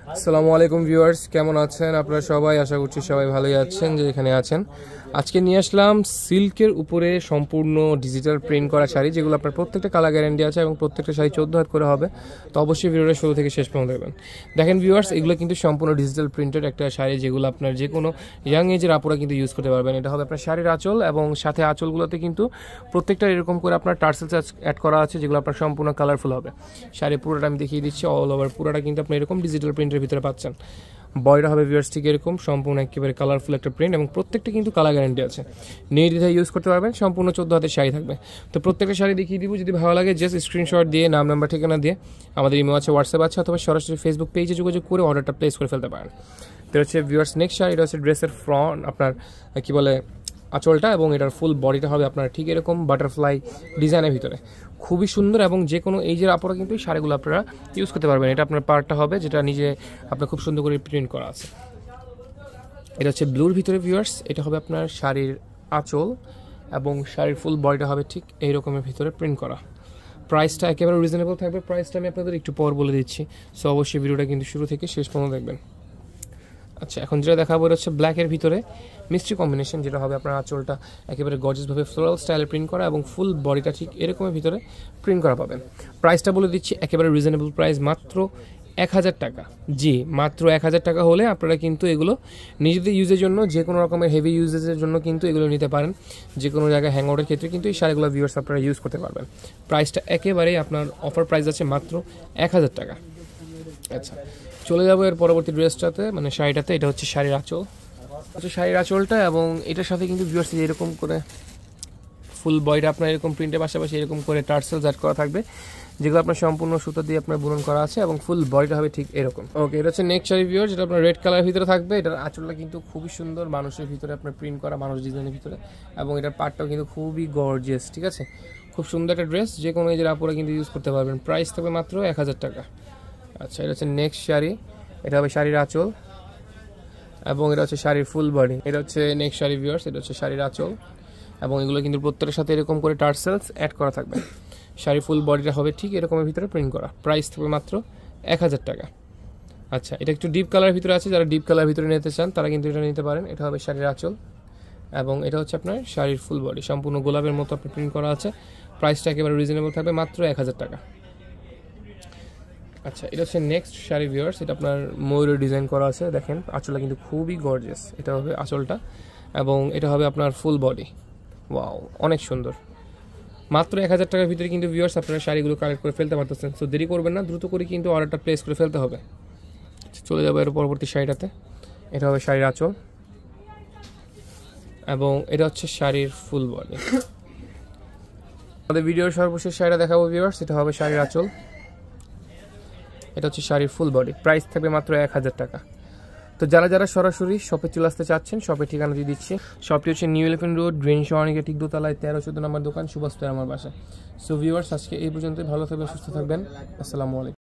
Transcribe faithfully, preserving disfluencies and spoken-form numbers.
আসসালামু আলাইকুম ভিউয়ার্স, কেমন আছেন আপনারা সবাই? আশা করছি সবাই ভালোই আছেন যে এখানে আছেন। আজকে নিয়ে আসলাম সিল্কের উপরে সম্পূর্ণ ডিজিটাল প্রিন্ট করা শাড়ি, যেগুলো আপনার প্রত্যেকটা কালার গ্যারান্টি আছে এবং প্রত্যেকটা শাড়ি চোদ্দো হাত করে হবে। তো অবশ্যই ভিডিওটা শুরু থেকে শেষ পর্যন্ত দেখবেন। দেখেন ভিউয়ার্স, এগুলো কিন্তু সম্পূর্ণ ডিজিটাল প্রিন্টেড একটা শাড়ি, যেগুলো আপনার যে কোনো ইয়াং এজের আপুরা কিন্তু ইউজ করতে পারবেন। এটা হবে আপনার শাড়ির আঁচল, এবং সাথে আঁচলগুলোতে কিন্তু প্রত্যেকটা এরকম করে আপনার টার্সেলস অ্যাড করা আছে, যেগুলো আপনার সম্পূর্ণ কালারফুল হবে। শাড়ি পুরোটা আমি দেখিয়ে দিচ্ছি, অল ওভার পুরোটা কিন্তু আপনি এরকম ডিজিটাল প্রিন্টের ভিতরে পাচ্ছেন। বয়টা হবে ভিউয়ার্স ঠিক এরকম সম্পূর্ণ একেবারে কালারফুল একটা প্রিন্ট, এবং প্রত্যেকটা কিন্তু কালার গ্যারান্টি আছে, নির্দ্বিধায় ইউজ করতে পারবেন। সম্পূর্ণ চোদ্দো হাতের শাড়ি থাকবে। তো প্রত্যেকটা শাড়ি দেখিয়ে দিব, যদি ভালো লাগে জাস্ট স্ক্রিনশট দিয়ে নাম নাম্বার ঠিকানা দিয়ে আমাদের ইমেল আছে, হোয়াটসঅ্যাপ আছে, অথবা সরাসরি ফেসবুক পেজে যোগাযোগ করে অর্ডারটা প্লেস করে ফেলতে পারেন। তো হচ্ছে ভিউয়ার্স নেক্সট শাড়ি, এটা হচ্ছে ড্রেসের ফ্রন্ট আপনার কি বলে আঁচলটা, এবং এটার ফুল বডিটা হবে আপনার ঠিক এরকম বাটারফ্লাই ডিজাইনের ভিতরে, খুবই সুন্দর। এবং যে কোনো এই যে আপনারা কিন্তু এই শাড়িগুলো আপনারা ইউজ করতে পারবেন। এটা আপনার পার্টটা হবে যেটা নিজে আপনার খুব সুন্দর করে প্রিন্ট করা আছে। এটা হচ্ছে ব্লুর ভিতরে ভিউয়ার্স, এটা হবে আপনার শাড়ির আঁচল, এবং শাড়ির ফুল বডিটা হবে ঠিক এই রকমের ভিতরে প্রিন্ট করা। প্রাইসটা একেবারে রিজনেবল থাকবে। প্রাইসটা আমি আপনাদের একটু পর বলে দিচ্ছি, সো অবশ্যই ভিডিওটা কিন্তু শুরু থেকে শেষ পর্যন্ত দেখবেন। আচ্ছা, এখন যেটা দেখাবো এটা হচ্ছে ব্ল্যাকের ভিতরে মিষ্টি কম্বিনেশন, যেটা হবে আপনার আঁচলটা একেবারে গর্জিয়াসভাবে ফ্লোরাল স্টাইলে প্রিন্ট করা, এবং ফুল বডিটা ঠিক এরকমের ভিতরে প্রিন্ট করা পাবেন। প্রাইসটা বলে দিচ্ছি, একেবারে রিজনেবল প্রাইস, মাত্র এক হাজার টাকা। জি, মাত্র এক হাজার টাকা হলে আপনারা কিন্তু এগুলো নিজেদের ইউজের জন্য, যে কোনো রকমের হেভি ইউজেসের জন্য কিন্তু এগুলো নিতে পারেন। যে কোনো জায়গায় হ্যাং আউটের ক্ষেত্রে কিন্তু এই শাড়িগুলো ভিউয়ার্স আপনারা ইউজ করতে পারবেন। প্রাইসটা একেবারেই আপনার অফার প্রাইস আছে মাত্র এক হাজার টাকা। আচ্ছা, চলে যাবো এর পরবর্তী ড্রেসটাতে, মানে শাড়িটাতে। এটা হচ্ছে শাড়ির আঁচল, হচ্ছে শাড়ির আঁচলটা, এবং এটার সাথে কিন্তু ভিউয়ার্স এরকম করে ফুল বডিটা আপনার এরকম প্রিন্টের পাশাপাশি এরকম করে টার্সেলস অ্যাড করা থাকবে, যেগুলো আপনার সম্পূর্ণ সুতো দিয়ে আপনার বুনন করা আছে, এবং ফুল বডিটা হবে ঠিক এরকম। ওকে, এটা হচ্ছে নেক্সট শাড়ি ভিউয়ার্স, যেটা আপনার রেড কালারের ভিতরে থাকবে। এটার আঁচলটা কিন্তু খুবই সুন্দর, মানুষের ভিতরে আপনার প্রিন্ট করা, মানুষ ডিজাইনের ভিতরে, এবং এটার পার্টটাও কিন্তু খুবই গর্জিয়াস। ঠিক আছে, খুব সুন্দর একটা ড্রেস, যে কোনো এজের আপুরা কিন্তু ইউজ করতে পারবেন। প্রাইস থাকবে মাত্র এক হাজার টাকা। আচ্ছা, এটা হচ্ছে নেক্সট শাড়ি, এটা হবে শাড়ির আঁচল, এবং এটা হচ্ছে শাড়ির ফুল বডি। এটা হচ্ছে নেক্সট শাড়ি ভিউয়ার্স, এটা হচ্ছে শাড়ির আঁচল, এবং এগুলো কিন্তু প্রত্যেকটার সাথে এরকম করে টার্সেলস অ্যাড করা থাকবে। শাড়ির ফুল বডিটা হবে ঠিক এরকমের ভিতরে প্রিন্ট করা। প্রাইস থাকবে মাত্র এক হাজার টাকা। আচ্ছা, এটা একটু ডিপ কালারের ভিতরে আছে, যারা ডিপ কালার ভিতরে নিতে চান তারা কিন্তু এটা নিতে পারেন। এটা হবে শাড়ির আঁচল, এবং এটা হচ্ছে আপনার শাড়ির ফুল বডি, সম্পূর্ণ গোলাপের মতো আপনার প্রিন্ট করা আছে। প্রাইসটা একেবারে রিজনেবল থাকবে, মাত্র এক হাজার টাকা। আচ্ছা, এটা হচ্ছে নেক্সট শাড়ি ভিউয়ার্স, এটা আপনার ময়ূরের ডিজাইন করা আছে। দেখেন আঁচলটা কিন্তু খুবই গর্জিয়াস, এটা হবে আঁচলটা, এবং এটা হবে আপনার ফুল বডি। ওয়াও, অনেক সুন্দর। মাত্র এক হাজার টাকার ভিতরে কিন্তু ভিউয়ার্স আপনারা শাড়িগুলো কালেক্ট করে ফেলতে পারতেছেন। সো দেরি করবেন না, দ্রুত করে কিন্তু অর্ডারটা প্লেস করে ফেলতে হবে। চলে যাবো এর পরবর্তী শাড়িটাতে। এটা হবে শাড়ির আঁচল, এবং এটা হচ্ছে শাড়ির ফুল বডি। আমাদের ভিডিওর সর্বশেষ শাড়িটা দেখাবো ভিউয়ার্স, এটা হবে শাড়ির আঁচল, এটা হচ্ছে শাড়ির ফুল বডি। প্রাইস থাকবে মাত্র এক হাজার টাকা। তো যারা যারা সরাসরি শপে চলে আসতে চাচ্ছেন, শপের ঠিকানা দিয়ে দিচ্ছি। শপটি হচ্ছে নিউ এলিফেন্ট রোড, গ্রিন শহরনিকে ঠিক দোতলায়, তেরো চোদ্দো নম্বর দোকান, সুভাষ আমার বাসা। সো ভিউয়ার্স, আজকে এই পর্যন্তই। ভালো থাকবেন, সুস্থ থাকবেন। আসসালামু আলাইকুম।